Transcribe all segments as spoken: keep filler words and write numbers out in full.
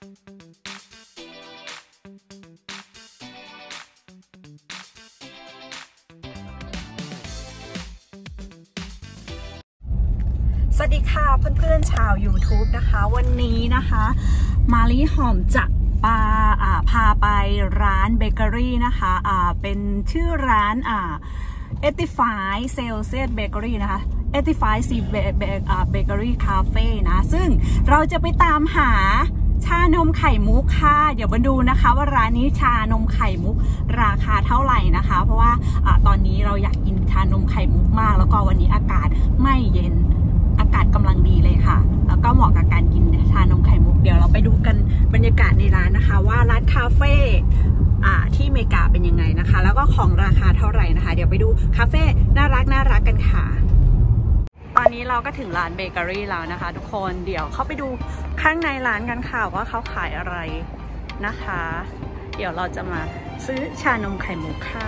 สวัสดีค่ะเพื่อนๆชาว YouTube นะคะวันนี้นะคะมาลิหอมจะปาอ่าพาไปร้านเบเกอรี่นะคะอ่าเป็นชื่อร้านอ่าeighty-five Celsius Bakery นะคะeighty-five C Bakery Cafe นะซึ่งเราจะไปตามหาชานมไข่มุกค่ะเดี๋ยวมาดูนะคะว่าร้านนี้ชานมไข่มุกราคาเท่าไหร่นะคะเพราะว่าอ่าตอนนี้เราอยากกินชานมไข่มุกมากแล้วก็วันนี้อากาศไม่เย็นอากาศกำลังดีเลยค่ะแล้วก็เหมาะกับการกินชานมไข่มุกเดี๋ยวเราไปดูกันบรรยากาศในร้านนะคะว่าร้านคาเฟ่ที่อเมริกาเป็นยังไงนะคะแล้วก็ของราคาเท่าไหร่นะคะเดี๋ยวไปดูคาเฟ่น่ารักน่ารักกันค่ะตอนนี้เราก็ถึงร้านเบเกอรี่แล้วนะคะทุกคนเดี๋ยวเข้าไปดูข้างในร้านกันค่ะว่าเขาขายอะไรนะคะเดี๋ยวเราจะมาซื้อชานมไข่มุกค่ะ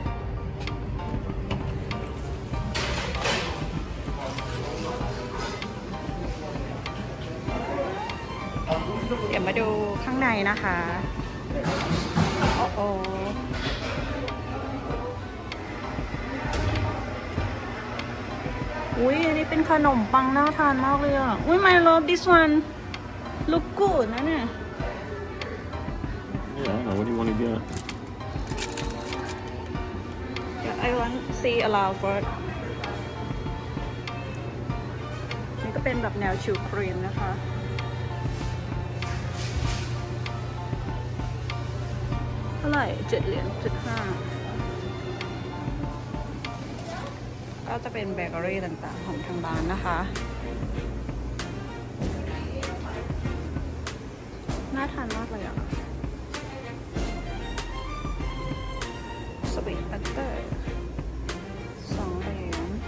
เดี๋ยวมาดูข้างในนะคะโอ้โหอุ้ยอันนี้เป็นขนมปังน่าทานมากเลยอ่ะอุ้ย my love this one look good นะเนี่ย Yeah, I don't know. What do you want to get? Yeah, I want see allow for นี่ก็เป็นแบบแนวชูครีมนะคะเท่าไหร่เจ็ดเหรียญจุดห้าก็จะเป็นเบเกอรี่ต่างๆของทางร้านนะคะน่าทานมากเลยอ่ะสวีทบัตเตอร์สองเหรียญ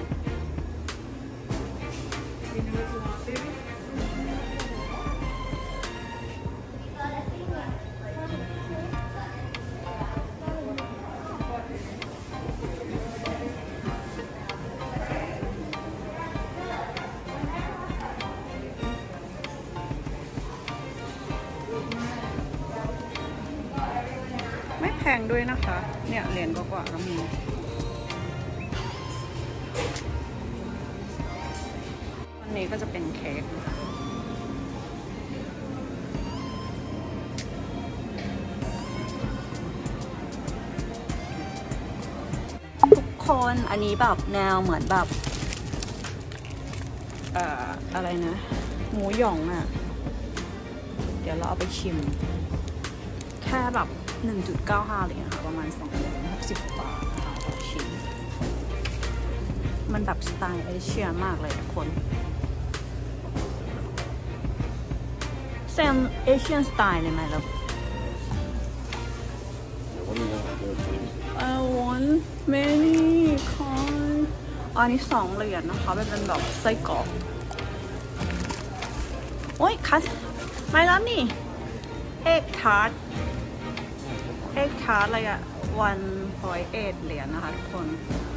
แพงด้วยนะคะเนี่ยเหรียญกว่าๆก็มีอันนี้ก็จะเป็นเค้กทุกคนอันนี้แบบแนวเหมือนแบบเอ่ออะไรนะหมูหยองอ่ะเดี๋ยวเราเอาไปชิมแค่แบบหนึ่งจุดเก้าห้า เลยค่ะประมาณสองร้อยหกสิบบาทนะคะต่อชิ้นมันแบบสไตล์เอเชียมากเลยทุกคนแซมเอเชียนสไตล์เลยไหมล่ะ I want many kind อันนี้สองเหรียญนะคะเป็นแบบไส้กรอกโอ้ยคัสไม่รับนี่เอ็กทาร์ตเอ็กทาร์ตอะไรอะวันพอยเอ็ดเหรียญนะคะทุกคน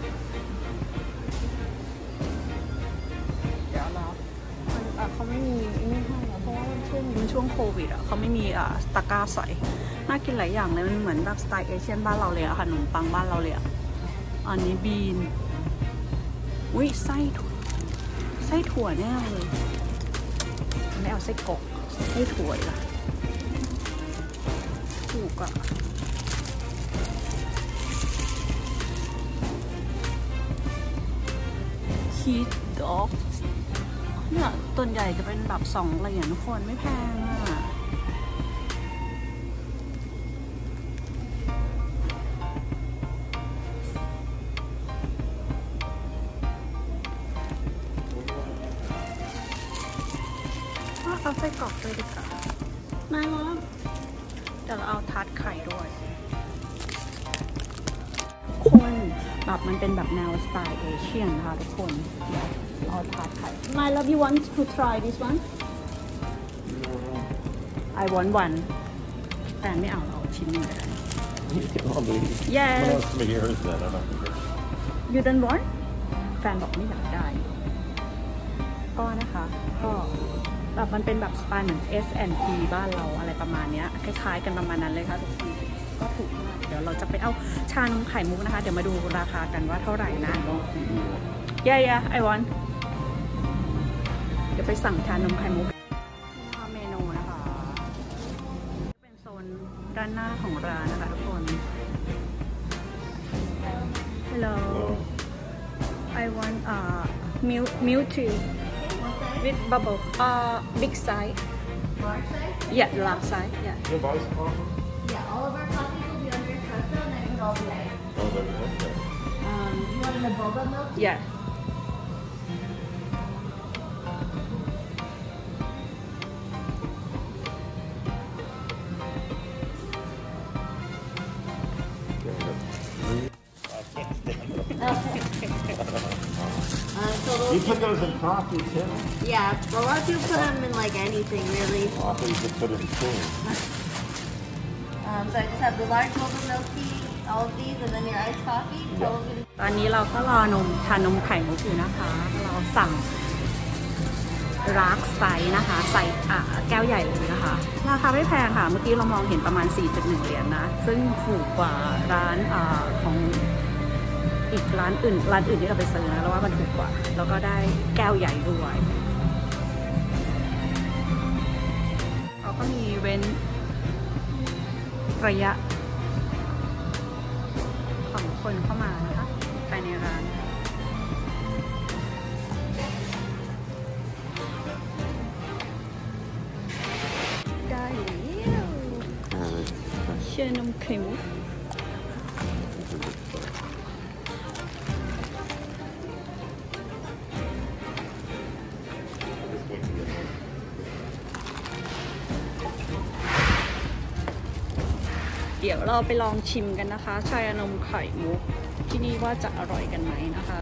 เดี๋ยวเราเขาไม่มีนี่ให้นะเพราะว่าช่วงนี้มันช่วงโควิดอะเขาไม่มีอ่ะตะกร้าใส่น่ากินหลายอย่างเลยมันเหมือนแบบสไตล์เอเชียนบ้านเราเลยอะขนมปังบ้านเราเลยอะอันนี้บีนอุ้ยไส้ถั่วไส้ถั่วแน่เลยไม่เอาไส้กรอกไส้ถั่วล่ะถูกอะชีสด็อกเนี่ยต้นใหญ่จะเป็นแบบสองเหรียญทุกคนไม่แพงอ่ะเอาไส้กรอกเลยดีกว่าน่ารักเดี๋ยวเราเอาทาร์ตไข่ด้วยคนแบบมันเป็นแบบแนวสไตล์เอเชียนนะคะทุกคนเดี๋ยวเอาทาร์ตไข่ My love you want to try this one I want one แฟนไม่เอาเราชิ้นนึงเลย Yes You don't want แฟนบอกไม่อยากได้ก็นะคะก็แบบมันเป็นแบบสไตล์เหมือน เอส แอนด์ พี บ้านเราอะไรประมาณนี้คล้ายๆกันประมาณนั้นเลยค่ะทุกคนก็ถูกมากเดี๋ยวเราจะไปเอาชานมไข่มุกนะคะเดี๋ยวมาดูราคากันว่าเท่าไหร่นะย่าๆไอวอนเดี๋ยวไปสั่งชานมไข่มุกเมนูนะคะเป็นโซนด้านหน้าของร้านนะคะทุกคน Hello I want uh milk milk tea with bubble uh big size Large size? yeah large size yeah You have iced coffee? Yeah, all of our coffees will be under espresso and then with all the ice. Oh, that is okay. Um, you want in the boba milk? yeah Uh, so You those, put those in coffee too? yeah, a lot of people put them in like anything really. Coffee you could put in tea. Um, so I just have the large boba milk tea, all of these, and then your iced coffee. Total gonna ตอนนี้เราก็รอนมชานมไข่มุกอยู่นะคะเราสั่งรักไซส์นะคะไซส์อ่ะแก้วใหญ่เลยนะคะราคาไม่แพงค่ะเมื่อกี้เรามองเห็นประมาณ สี่จุดหนึ่ง เหรียญนะซึ่งถูกกว่าร้านอ่าของอีกร้านอื่นร้านอื่นที่เราไปซื้อนะแล้วว่ามันถูกกว่าแล้วก็ได้แก้วใหญ่ด้วยเขาก็มีเว้นระยะของคนเข้ามานะคะภายในร้านได้แล้วเชื่อนมไข่มุกเดี๋ยวเราไปลองชิมกันนะคะชานมไข่มุกที่นี่ว่าจะอร่อยกันไหมนะคะ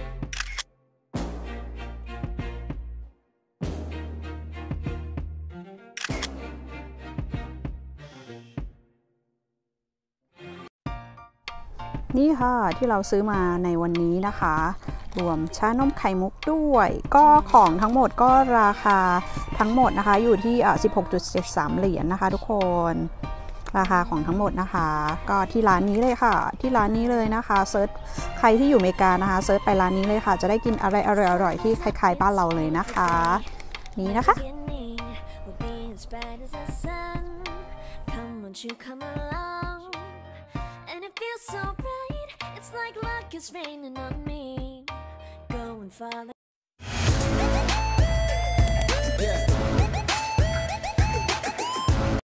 นี่ค่ะที่เราซื้อมาในวันนี้นะคะรวมชานมไข่มุกด้วยก็ของทั้งหมดก็ราคาทั้งหมดนะคะอยู่ที่ สิบหกจุดเจ็ดสาม เหรียญ นะคะทุกคนราคาของทั้งหมดนะคะก็ที่ร้านนี้เลยค่ะที่ร้านนี้เลยนะคะเซิร์ชใครที่อยู่อเมริกานะคะเซิร์ชไปร้านนี้เลยค่ะจะได้กินอะไรอร่อยๆที่คล้ายๆบ้านเราเลยนะคะนี่นะคะ